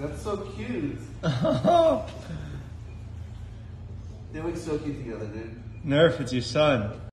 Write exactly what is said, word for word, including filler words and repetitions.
That's so cute. They look so cute together, dude. Nerf, it's your son.